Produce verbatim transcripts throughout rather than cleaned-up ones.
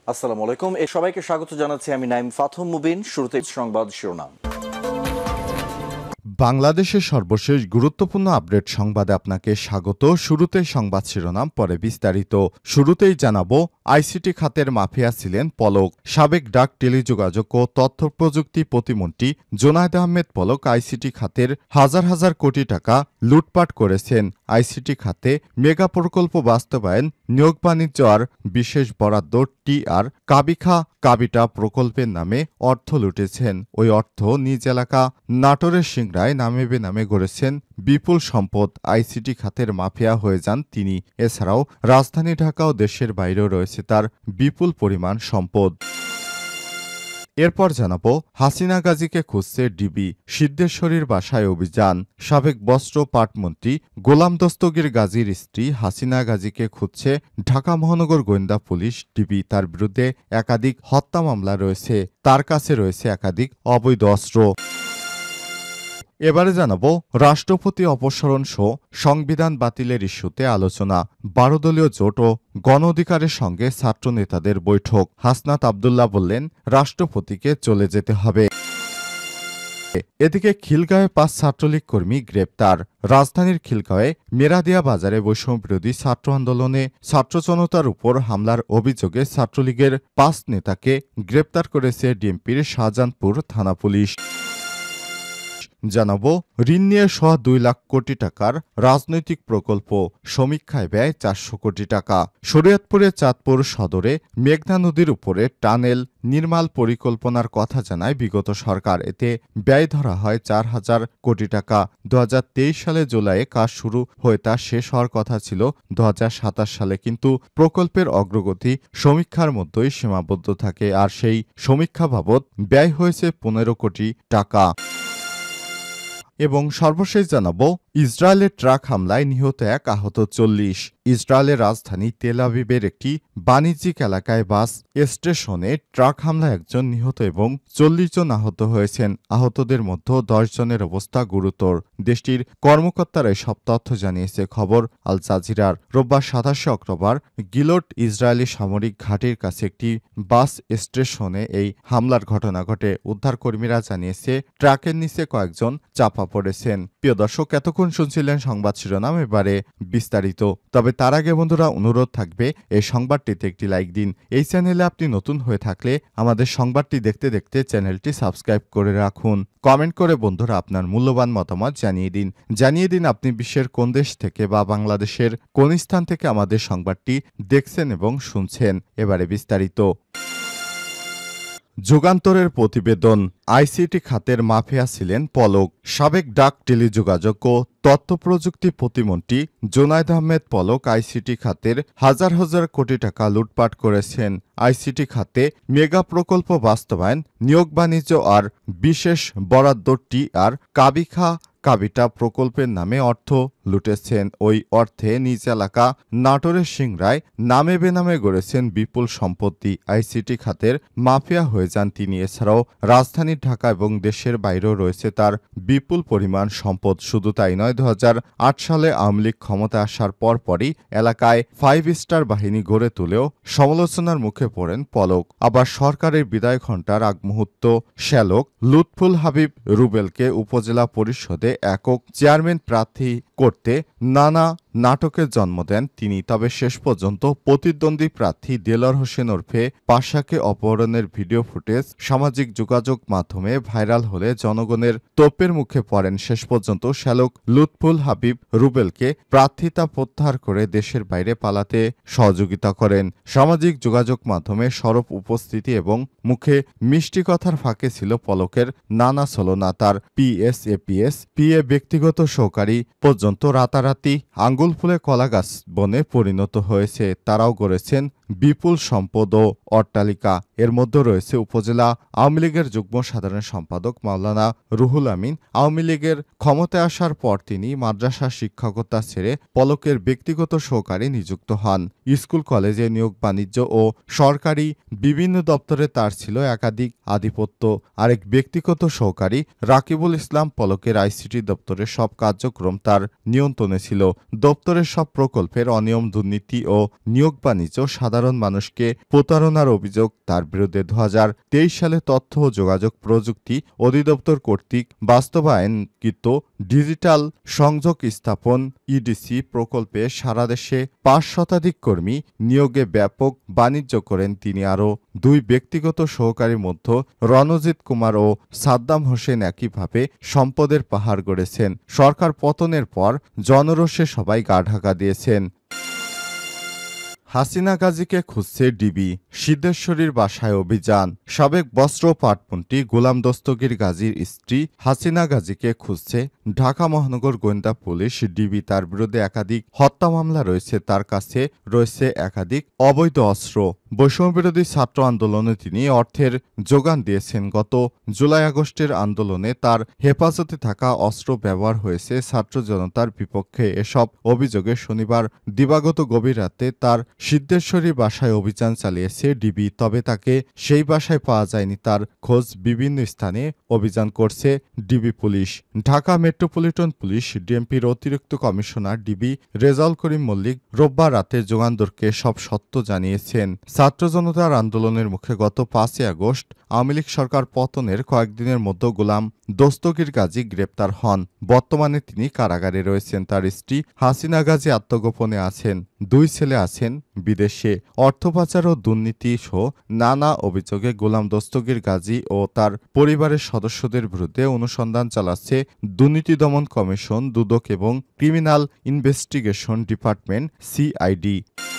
আসসালামু আলাইকুম। এ সবাইকে স্বাগত জানাচ্ছি আমি নাইম ফাথম মুবিন। শুরুতে সংবাদ শিরোনাম। বাংলাদেশের সর্বশেষ গুরুত্বপূর্ণ আপডেট সংবাদে আপনাকে স্বাগত। শুরুতেই সংবাদ শিরোনাম, পরে বিস্তারিত। শুরুতেই জানাবো, আইসিটি খাতের মাফিয়া ছিলেন পলক। সাবেক ডাক, টেলিযোগাযোগ ও তথ্য প্রযুক্তি প্রতিমন্ত্রী জোনায়েদ আহমেদ পলক আইসিটি খাতের হাজার হাজার কোটি টাকা লুটপাট করেছেন। আইসিটি খাতে মেগা প্রকল্প বাস্তবায়ন, নিয়োগ বাণিজ্য আর বিশেষ বরাদ্দ টি আর কাবিখা কাবিটা প্রকল্পের নামে অর্থ লুটেছেন। ওই অর্থ নিজ এলাকা নাটোরের সিংড়ায় নামে বেনামে গড়েছেন বিপুল সম্পদ। আইসিটি খাতের মাফিয়া হয়ে যান তিনি। এছাড়াও রাজধানী ঢাকা ও দেশের বাইরেও রয়েছে তার বিপুল পরিমাণ সম্পদ। এরপর জানাবো, হাসিনা গাজীকে খুঁজছে ডিবি, সিদ্ধেশ্বরীর বাসায় অভিযান। সাবেক বস্ত্র পাটমন্ত্রী গোলাম দস্তগীর গাজীর স্ত্রী হাসিনা গাজীকে খুঁজছে ঢাকা মহানগর গোয়েন্দা পুলিশ ডিবি। তার বিরুদ্ধে একাধিক হত্যা মামলা রয়েছে, তার কাছে রয়েছে একাধিক অবৈধ অস্ত্র। এবারে জানাবো, রাষ্ট্রপতি অপসারণ সহ সংবিধান বাতিলের ইস্যুতে আলোচনা। বারো দলীয় জোট ও গণ অধিকারের সঙ্গে ছাত্র নেতাদের বৈঠক। হাসনাত আবদুল্লাহ বললেন, রাষ্ট্রপতিকে চলে যেতে হবে। এদিকে খিলগাঁওয়ে পাঁচ ছাত্রলীগ কর্মী গ্রেপ্তার। রাজধানীর খিলগাঁওয়ে মেরাদিয়া বাজারে বৈষম্যবিরোধী ছাত্র আন্দোলনে ছাত্র জনতার উপর হামলার অভিযোগে ছাত্রলীগের পাঁচ নেতাকে গ্রেপ্তার করেছে ডিএমপির শাহজাহানপুর থানা পুলিশ। জানাবো, ঋণ নিয়ে সোয়া দুই লাখ কোটি টাকার রাজনৈতিক প্রকল্প, সমীক্ষায় ব্যয় চারশো কোটি টাকা। শরীয়তপুরের চাঁদপুর সদরে মেঘনা নদীর উপরে টানেল নির্মাণ পরিকল্পনার কথা জানায় বিগত সরকার। এতে ব্যয় ধরা হয় চার হাজার কোটি টাকা। দু হাজার তেইশ সালে জুলাইয়ে কাজ শুরু হয়ে তা শেষ হওয়ার কথা ছিল দু হাজার সাতাশ সালে, কিন্তু প্রকল্পের অগ্রগতি সমীক্ষার মধ্যেই সীমাবদ্ধ থাকে, আর সেই সমীক্ষা বাবদ ব্যয় হয়েছে পনেরো কোটি টাকা। এবং সর্বশেষ জানাবো, ইসরায়েলের ট্রাক হামলায় নিহত এক, আহত চল্লিশ। ইসরায়েলের রাজধানী তেল আবিবের একটি বাণিজ্যিক এলাকায় বাস স্টেশনে ট্রাক হামলায় একজন নিহত এবং চল্লিশ জন আহত হয়েছেন। আহতদের মধ্যে দশ জনের অবস্থা গুরুতর। দেশটির কর্মকর্তারা এসব তথ্য জানিয়েছে খবর আল জাজিরার। রোববার সাতাশে অক্টোবর গিলোট ইসরায়েলি সামরিক ঘাঁটির কাছে একটি বাস স্টেশনে এই হামলার ঘটনা ঘটে। উদ্ধারকর্মীরা জানিয়েছে, ট্রাকের নিচে কয়েকজন চাপা পড়েছেন। প্রিয় দর্শক, এতক্ষণ শুনছিলেন সংবাদ শিরোনাম, এবারে বিস্তারিত। তবে তার আগে বন্ধুরা, অনুরোধ থাকবে এই সংবাদটিতে একটি লাইক দিন। এই চ্যানেলে আপনি নতুন হয়ে থাকলে আমাদের সংবাদটি দেখতে দেখতে চ্যানেলটি সাবস্ক্রাইব করে রাখুন। কমেন্ট করে বন্ধুরা আপনার মূল্যবান মতামত জানিয়ে দিন। জানিয়ে দিন আপনি বিশ্বের কোন দেশ থেকে বা বাংলাদেশের কোন স্থান থেকে আমাদের সংবাদটি দেখছেন এবং শুনছেন। এবারে বিস্তারিত। যুগান্তরের প্রতিবেদন, আইসিটি খাতের মাফিয়া ছিলেন পলক। সাবেক ডাক, টেলিযোগাযোগ ও তথ্য প্রযুক্তি প্রতিমন্ত্রী জোনায়েদ আহমেদ পলক আইসিটি খাতের হাজার হাজার কোটি টাকা লুটপাট করেছেন। আইসিটি খাতে মেগা প্রকল্প বাস্তবায়ন, নিয়োগ বাণিজ্য আর বিশেষ বরাদ্দ টি আর কাবিখা কাবিটা প্রকল্পের নামে অর্থ লুটেছেন। ওই অর্থে নিজ এলাকা নাটোরের সিংড়ায় নামে বেনামে গড়েছেন বিপুল সম্পত্তি। আইসিটি খাতের মাফিয়া হয়ে যান তিনি। এছাড়াও রাজধানী ঢাকা এবং দেশের বাইরেও রয়েছে তার বিপুল পরিমাণ সম্পদ। শুধু তাই নয়, দু হাজার আট সালে আওয়ামী লীগ ক্ষমতা আসার পরপরই এলাকায় ফাইভ স্টার বাহিনী গড়ে তুলেও সমালোচনার মুখে পড়েন পলক। আবার সরকারের বিদায় ঘণ্টার আগ মুহূর্ত শ্যালক লুৎফুল হাবিব রুবেলকে উপজেলা পরিষদে একক চেয়ারম্যান প্রার্থী করতে নানা নাটকের জন্ম দেন তিনি। তবে শেষ পর্যন্ত প্রতিদ্বন্দ্বী প্রার্থী দেলোয়ার হোসেন ওরফে পাশাকে অপহরণের ভিডিও ফুটেজ সামাজিক যোগাযোগ মাধ্যমে ভাইরাল হলে জনগণের তোপের মুখে পড়েন। শেষ পর্যন্ত শ্যালক লুৎফুল হাবিব রুবেলকে প্রার্থিতা প্রত্যাহার করে দেশের বাইরে পালাতে সহযোগিতা করেন। সামাজিক যোগাযোগ মাধ্যমে সরব উপস্থিতি এবং মুখে মিষ্টি কথার ফাঁকে ছিল পলকের নানা ছলনা। তার পিএস, এপিএস, পিএ, ব্যক্তিগত সহকারী পর্যন্ত রাতারাতি আঙ্গুল ফুলে কলাগাছ বনে পরিণত হয়েছে। তারাও গড়েছেন বিপুল সম্পদ ও অট্টালিকা। এর মধ্যে রয়েছে উপজেলা আওয়ামী লীগের যুগ্ম সাধারণ সম্পাদক মাওলানা রুহুল আমিন। আওয়ামী লীগের ক্ষমতায় আসার পর তিনি মাদ্রাসা শিক্ষকতা ছেড়ে পলকের ব্যক্তিগত সহকারী নিযুক্ত হন। স্কুল, কলেজে নিয়োগ বাণিজ্য ও সরকারি বিভিন্ন দপ্তরে তার ছিল একাধিক আধিপত্য। আরেক ব্যক্তিগত সহকারী রাকিবুল ইসলাম পলকের আইসিটি দপ্তরের সব কার্যক্রম তার নিয়ন্ত্রণে ছিল। দপ্তরের সব প্রকল্পের অনিয়ম, দুর্নীতি ও নিয়োগ বাণিজ্য সাধারণ সাধারণ মানুষকে প্রতারণার অভিযোগ তার বিরুদ্ধে দু হাজার তেইশ সালে তথ্য ও যোগাযোগ প্রযুক্তি অধিদপ্তর কর্তৃক বাস্তবায়নকৃত ডিজিটাল সংযোগ স্থাপন ইডিসি প্রকল্পে সারা দেশে পাঁচ শতাধিক কর্মী নিয়োগে ব্যাপক বাণিজ্য করেন তিনি। আরও দুই ব্যক্তিগত সহকারীর মধ্যে রণজিৎ কুমার ও সাদ্দাম হোসেন একইভাবে সম্পদের পাহাড় গড়েছেন। সরকার পতনের পর জনরোষে সবাই গা ঢাকা দিয়েছেন। হাসিনা গাজীকে খুঁজছে ডিবি, সিদ্ধেশ্বরীর বাসায় অভিযান। সাবেক বস্ত্র পাটমন্ত্রী গোলাম দস্তগীর গাজীর স্ত্রী হাসিনা গাজীকে খুঁজছে ঢাকা মহানগর গোয়েন্দা পুলিশ ডিবি। তার বিরুদ্ধে একাধিক হত্যা মামলা রয়েছে, তার কাছে রয়েছে একাধিক অবৈধ অস্ত্র। বৈষম্যবিরোধী ছাত্র আন্দোলনে তিনি অর্থের যোগান দিয়েছেন। গত জুলাই আগস্টের আন্দোলনে তার হেফাজতে থাকা অস্ত্র ব্যবহার হয়েছে ছাত্র জনতার বিপক্ষে। এসব অভিযোগে শনিবার দিবাগত গভীর রাতে তার সিদ্ধেশ্বরী বাসায় অভিযান চালিয়েছে ডিবি। তবে তাকে সেই বাসায় পাওয়া যায়নি। তার খোঁজ বিভিন্ন স্থানে অভিযান করছে DB police. Dhaka metropolitan police ডিএমপির অতিরিক্ত কমিশনার ডিবি রেজাউল করিম মল্লিক রোববার রাতে যোগান্দরকে সব সত্য জানিয়েছেন। ছাত্র জনতার আন্দোলনের মুখে গত পাঁচই আগস্ট আওয়ামী লীগ সরকার পতনের কয়েকদিনের মধ্যে গোলাম দস্তগীর গাজী গ্রেপ্তার হন। বর্তমানে তিনি কারাগারে রয়েছেন। তার স্ত্রী হাসিনা গাজী আত্মগোপনে আছেন। দুই ছেলে আছেন বিদেশে। অর্থ পাচার ও দুর্নীতি সহ নানা অভিযোগে গোলাম দস্তগীর গাজী ও তার পরিবারের সদস্যদের বিরুদ্ধে অনুসন্ধান চালাচ্ছে দুর্নীতি দমন কমিশন, দুদক এবং ক্রিমিনাল ইনভেস্টিগেশন ডিপার্টমেন্ট সিআইডি।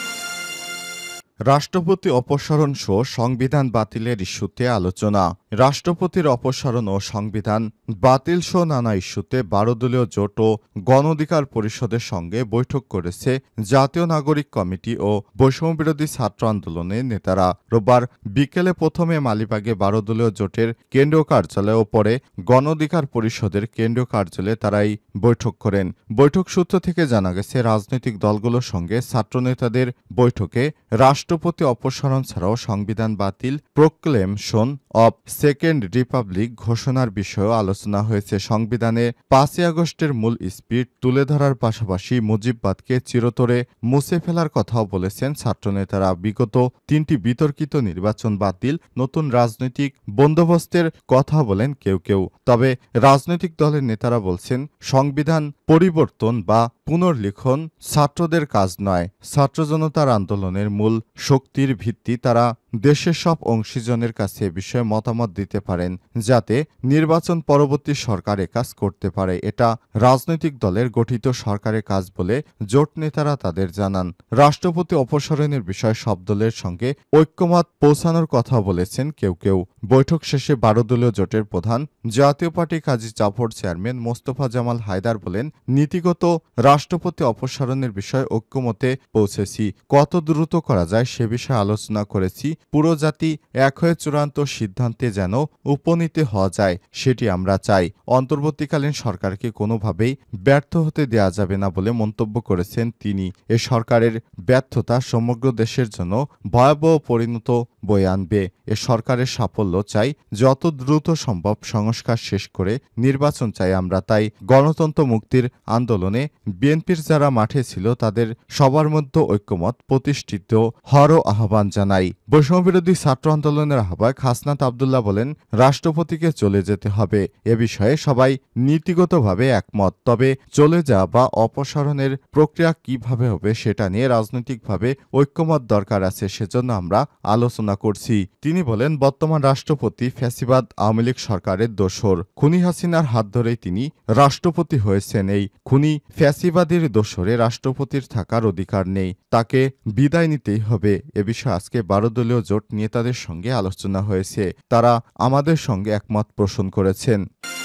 রাষ্ট্রপতি অপসারণ সহ সংবিধান বাতিলের ইস্যুতে আলোচনা। রাষ্ট্রপতির অপসারণ ও সংবিধান বাতিল সহ নানা ইস্যুতে বারো দলীয় জোট ও গণ অধিকার পরিষদের সঙ্গে বৈঠক করেছে জাতীয় নাগরিক কমিটি ও বৈষম্যবিরোধী ছাত্র আন্দোলনের নেতারা। রোববার বিকেলে প্রথমে মালিবাগে বারো দলীয় জোটের কেন্দ্রীয় কার্যালয় ও পরে গণ অধিকার পরিষদের কেন্দ্রীয় কার্যালয়ে তারাই বৈঠক করেন। বৈঠক সূত্র থেকে জানা গেছে, রাজনৈতিক দলগুলোর সঙ্গে ছাত্রনেতাদের বৈঠকে রাষ্ট্রপতি অপসারণ ছাড়াও সংবিধান বাতিল, প্রোক্লেমশন অব সেকেন্ড রিপাবলিক ঘোষণার বিষয়েও আলোচনা হয়েছে। সংবিধানে পাঁচই আগস্টের মূল স্পিরিট তুলে ধরার পাশাপাশি মুজিববাদকে চিরতরে মুছে ফেলার কথাও বলেছেন ছাত্রনেতারা। বিগত তিনটি বিতর্কিত নির্বাচন বাতিল, নতুন রাজনৈতিক বন্দোবস্তের কথা বলেন কেউ কেউ। তবে রাজনৈতিক দলের নেতারা বলছেন, সংবিধান পরিবর্তন বা পুনর্লিখন ছাত্রদের কাজ নয়। ছাত্র জনতার আন্দোলনের মূল শক্তির ভিত্তি তারা দেশের সব অংশীজনের কাছে বিষয়ে মতামত দিতে পারেন, যাতে নির্বাচন পরবর্তী সরকার কাজ করতে পারে। এটা রাজনৈতিক দলের গঠিত সরকারের কাজ বলে জোট নেতারা তাদের জানান। রাষ্ট্রপতি অপসারণের বিষয়ে সব দলের সঙ্গে ঐক্যমত পৌঁছানোর কথা বলেছেন কেউ কেউ। বৈঠক শেষে বারো দলীয় জোটের প্রধান জাতীয় পার্টি কাজী জাফর চেয়ারম্যান মোস্তফা জামাল হায়দার বলেন, নীতিগত রাষ্ট্রপতি অপসারণের বিষয়ে ঐক্যমতে পৌঁছেছি। কত দ্রুত করা যায় সে বিষয়ে আলোচনা করেছি। পুরো জাতি এক হয়ে চূড়ান্ত সিদ্ধান্তে যেন উপনীত হওয়া যায়, সেটি আমরা চাই। অন্তর্বর্তীকালীন সরকারকে কোনোভাবেই ব্যর্থ হতে দেয়া যাবে না বলে মন্তব্য করেছেন তিনি। এ সরকারের ব্যর্থতা সমগ্র দেশের জন্য ভয়াবহ পরিণত বয়ে আনবে। এ সরকারের সাফল্য চাই, যত দ্রুত সম্ভব সংস্কার শেষ করে নির্বাচন চাই আমরা। তাই গণতন্ত্র মুক্তির আন্দোলনে বিএনপির যারা মাঠে ছিল তাদের সবার মধ্যে ঐক্যমত প্রতিষ্ঠিত হওয়ারও আহ্বান জানাই। বৈষম্যবিরোধী ছাত্র আন্দোলনের আহ্বায়ক হাসনাত আবদুল্লাহ বলেন, রাষ্ট্রপতিকে চলে যেতে হবে। এ বিষয়ে সবাই নীতিগতভাবে একমত। তবে চলে যাওয়া বা অপসারণের প্রক্রিয়া কিভাবে হবে সেটা নিয়ে রাজনৈতিকভাবে ঐক্যমত দরকার আছে, সেজন্য আমরা আলোচনা করছি। তিনি বলেন, বর্তমান রাষ্ট্রপতি ফ্যাসিবাদ আওয়ামী লীগ সরকারের দোসর। খুনি হাসিনার হাত ধরেই তিনি রাষ্ট্রপতি হয়েছেন। এই খুনি ফ্যাসিবাদীর দোসরে রাষ্ট্রপতির থাকার অধিকার নেই, তাকে বিদায় নিতেই হবে। এ বিষয়ে আজকে বারো দলীয় জোট নেতাদের সঙ্গে আলোচনা হয়েছে। তারা আমাদের সঙ্গে একমত পোষণ করেছেন।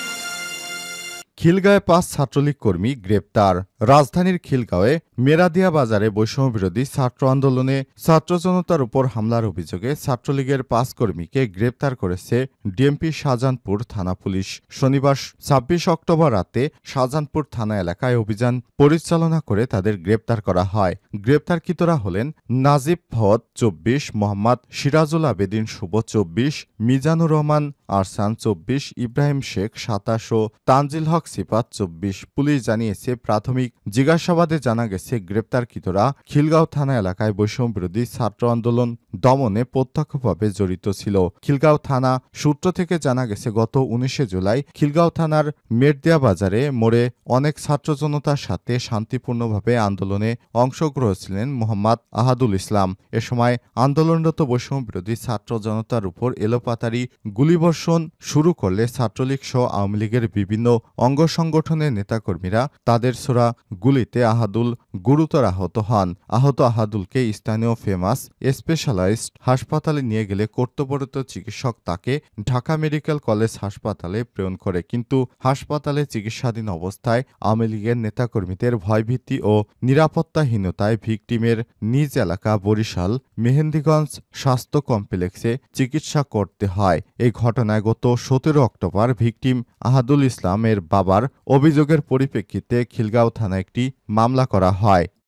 খিলগাঁওয়ে পাঁচ ছাত্রলীগ কর্মী গ্রেপ্তার। রাজধানীর খিলগাঁওয়ে মেরাদিয়া বাজারে বৈষম্যবিরোধী ছাত্র আন্দোলনে ছাত্র জনতার উপর হামলার অভিযোগে ছাত্রলীগের পাঁচ কর্মীকে গ্রেপ্তার করেছে ডিএমপি শাহজাহানপুর থানা পুলিশ। শনিবার ছাব্বিশ অক্টোবর রাতে শাহজাহানপুর থানা এলাকায় অভিযান পরিচালনা করে তাদের গ্রেপ্তার করা হয়। গ্রেপ্তারকৃতরা হলেন নাজিব ফওয়াদ চব্বিশ, মোহাম্মদ সিরাজুল আবেদিন শুভ চব্বিশ, মিজানুর রহমান আরসান চব্বিশ, ইব্রাহিম শেখ সাতাশ ও তানজিল হক সিফাত চব্বিশ। পুলিশ জানিয়েছে, প্রাথমিক প্রাথমিক জিজ্ঞাসাবাদে জানা গেছে, গ্রেপ্তারকৃতরা খিলগাঁও থানা এলাকায় বৈষম্য বিরোধী ছাত্র আন্দোলন দমনে প্রত্যক্ষভাবে জড়িত ছিল। খিলগাঁও থানা সূত্র থেকে জানা গেছে, গত উনিশে জুলাই খিলগাঁও থানার মেটদিয়া বাজারে মোড়ে অনেক ছাত্র জনতার সাথে শান্তিপূর্ণভাবে আন্দোলনে অংশগ্রহণ ছিলেন মোহাম্মদ আহাদুল ইসলাম। এ সময় আন্দোলনরত বৈষম্য বিরোধী ছাত্র জনতার উপর এলোপাতাড়ি গুলিবর্ষণ শুরু করলে ছাত্রলীগ সহ আওয়ামী লীগের বিভিন্ন অঙ্গ সংগঠনের নেতাকর্মীরা তাদের ছোড়া গুলিতে আহাদুল গুরুতর আহত হন। আহত আহাদুলকে স্থানীয় ফেমাস স্পেশালাইজড হাসপাতালে নিয়ে গেলে কর্তব্যরত চিকিৎসক তাকে ঢাকা মেডিকেল কলেজ হাসপাতালে প্রেরণ করে, কিন্তু হাসপাতালে চিকিৎসাধীন অবস্থায় আওয়ামী লীগের নেতাকর্মীদের ভয়ভীতি ও নিরাপত্তাহীনতায় ভিকটিমের নিজ এলাকা বরিশাল মেহেন্দিগঞ্জ স্বাস্থ্য কমপ্লেক্সে চিকিৎসা করতে হয়। এই ঘটনায় গত সতেরো অক্টোবর ভিকটিম আহাদুল ইসলামের বাবার অভিযোগের পরিপ্রেক্ষিতে খিলগাঁও থানায় একটি মামলা করা হয়।